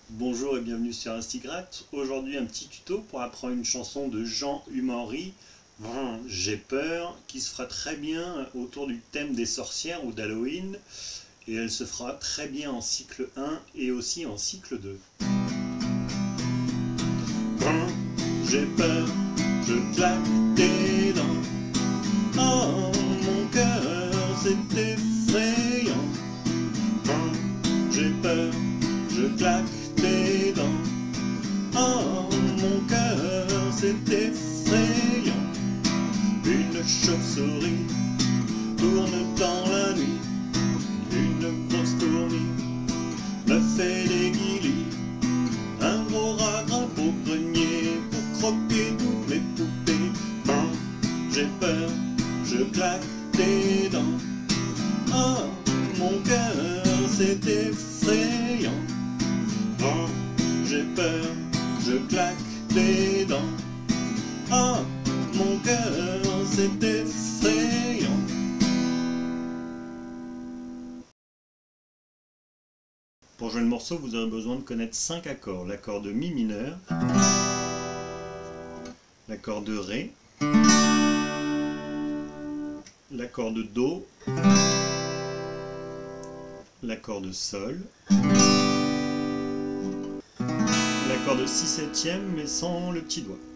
Bonjour et bienvenue sur Instigrat. Aujourd'hui un petit tuto pour apprendre une chanson de Jean Humenry, J'ai peur, qui se fera très bien autour du thème des sorcières ou d'Halloween. Et elle se fera très bien en cycle 1 et aussi en cycle 2. J'ai peur, je claque des dents. Oh, mon cœur, c'est effrayant. J'ai peur, je claque des dents. Oh, mon cœur, c'est effrayant. Une chauve-souris tourne dans la nuit. Une grosse tournie me fait des guillis. Un gros rat grimpe au grenier pour croquer toutes mes poupées. J'ai peur, je claque des dents. Oh, mon cœur, c'est effrayant. J'ai peur, je claque des dents. Oh, mon cœur, c'est effrayant. Pour jouer le morceau, vous aurez besoin de connaître 5 accords. L'accord de Mi mineur, l'accord de Ré, l'accord de Do, l'accord de Sol, l'accord de Si septième mais sans le petit doigt.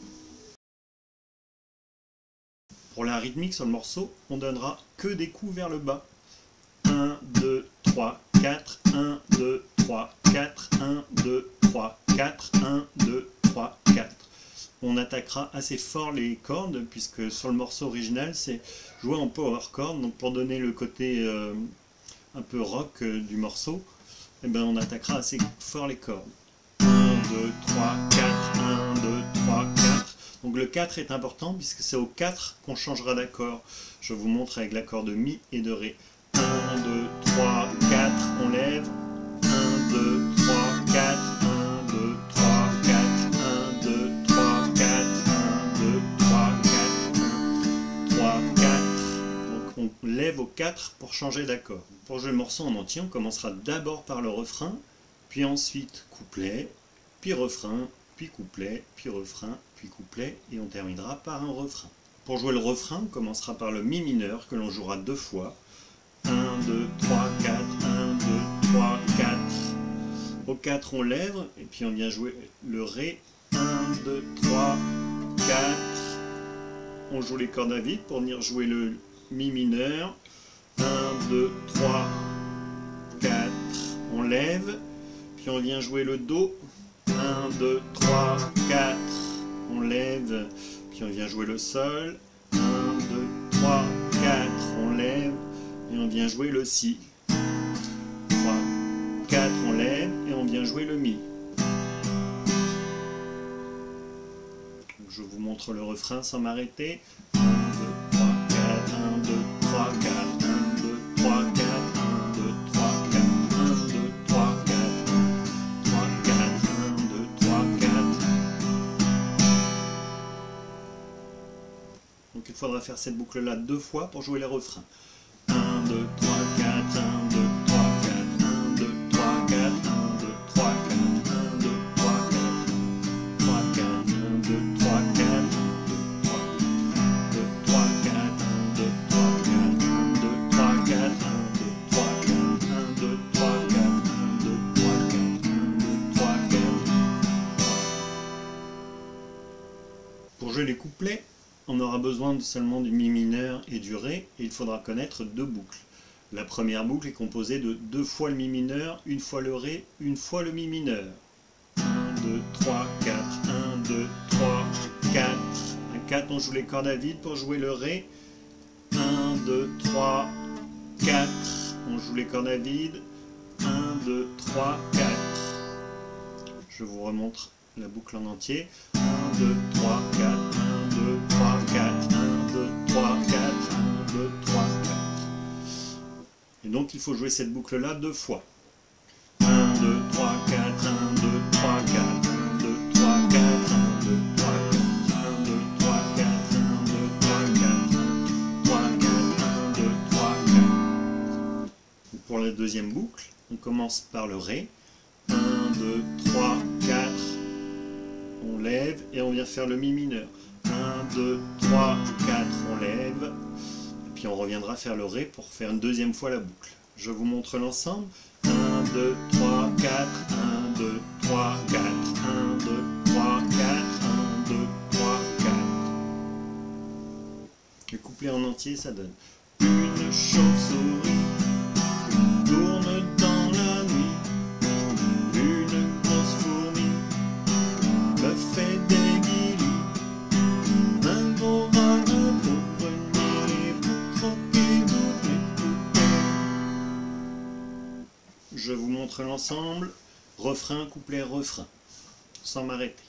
Pour la rythmique sur le morceau, on donnera que des coups vers le bas. 1, 2, 3, 4, 1, 2, 3, 4, 1, 2, 3, 4, 1, 2, 3, 4. On attaquera assez fort les cordes, puisque sur le morceau original, c'est joué en power chord. Donc pour donner le côté un peu rock du morceau, eh ben, on attaquera assez fort les cordes. 1, 2, 3, 4, 1, 2, 3, 4. Donc le 4 est important, puisque c'est au 4 qu'on changera d'accord. Je vous montre avec l'accord de Mi et de Ré. 1, 2, 3, 4, on lève. 1, 2, 3, 4, 1, 2, 3, 4, 1, 2, 3, 4, 1, 2, 3, 4, 1, 3, 4. Donc on lève au 4 pour changer d'accord. Pour jouer le morceau en entier, on commencera d'abord par le refrain, puis ensuite couplet, puis refrain, puis couplet, puis refrain, puis couplet, et on terminera par un refrain. Pour jouer le refrain, on commencera par le Mi mineur, que l'on jouera 2 fois. 1, 2, 3, 4, 1, 2, 3, 4. Au 4, on lève, et puis on vient jouer le Ré. 1, 2, 3, 4. On joue les cordes à vide pour venir jouer le Mi mineur. 1, 2, 3, 4. On lève, puis on vient jouer le Do. 1, 2, 3, 4. On lève, puis on vient jouer le Sol. 1, 2, 3, 4. On lève. Et on vient jouer le Si. 3, 4, on lève et on vient jouer le Mi. Donc je vous montre le refrain sans m'arrêter. 1, 2, 3, 4, 1, 2, 3, 4, 1, 2, 3, 4, 1, 2, 3, 4, 1, 2, 3, 4, 3, 4, 1, 2, 3, 4. Donc il faudra faire cette boucle-là 2 fois pour jouer les refrains. 1, 2, 3, 4, 1, 2, 3, 4, 1, 2, 3, 4, 1, 2, 3, 4, 1, 2, 3, 4, 3, 4, 1, 2, 3, 4, 2, 3, 4, 1, 2, 3, 4, 1, 2, 3, 4, 1, 2, 3, 4, 1, 2, 3, 4, 1, 2, 3, 4, 1, 2, 3, 4. Pour jouer les couplets, on aura besoin seulement du Mi mineur et du Ré, et il faudra connaître 2 boucles. La première boucle est composée de 2 fois le Mi mineur, 1 fois le Ré, 1 fois le Mi mineur. 1, 2, 3, 4, 1, 2, 3, 4. À 4, on joue les cordes à vide pour jouer le Ré. 1, 2, 3, 4. On joue les cordes à vide. 1, 2, 3, 4. Je vous remontre la boucle en entier. 1, 2, 3, 4, 1, 2, 3, 4, 1, 2, 3, 4, 1, 2, 3, 4. Et donc il faut jouer cette boucle-là 2 fois. 1, 2, 3, 4, 1, 2, 3, 4, 1, 2, 3, 4, 1, 2, 3, 4, 1, 2, 3, 4, 1, 2, 3, 4, 1, 3, 4, 1, 2, 3, 4. Pour la deuxième boucle, on commence par le Ré. 1, 2, lève et on vient faire le mi mineur. 1, 2, 3, 4, on lève. Et puis on reviendra faire le ré pour faire une deuxième fois la boucle. Je vous montre l'ensemble. 1, 2, 3, 4, 1, 2, 3, 4, 1, 2, 3, 4, 1, 2, 3, 4. Le couplet en entier, ça donne une chauve-souris tourne dans la nuit, une grosse fourmi me fait des guillis, un gros rat, un pauvre niais pour croquer toutes les poupées. Je vous montre l'ensemble, refrain, couplet, refrain, sans m'arrêter.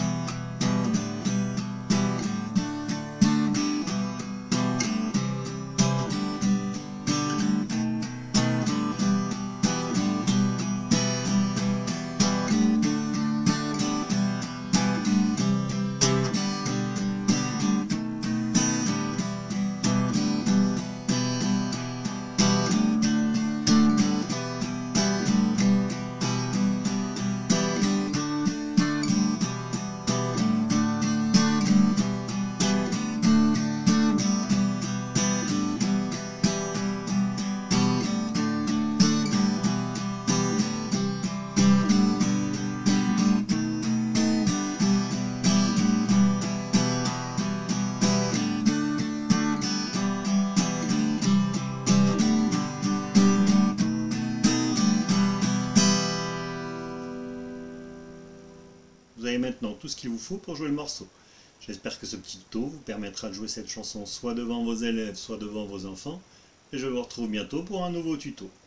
Vous avez maintenant tout ce qu'il vous faut pour jouer le morceau. J'espère que ce petit tuto vous permettra de jouer cette chanson soit devant vos élèves, soit devant vos enfants. Et je vous retrouve bientôt pour un nouveau tuto.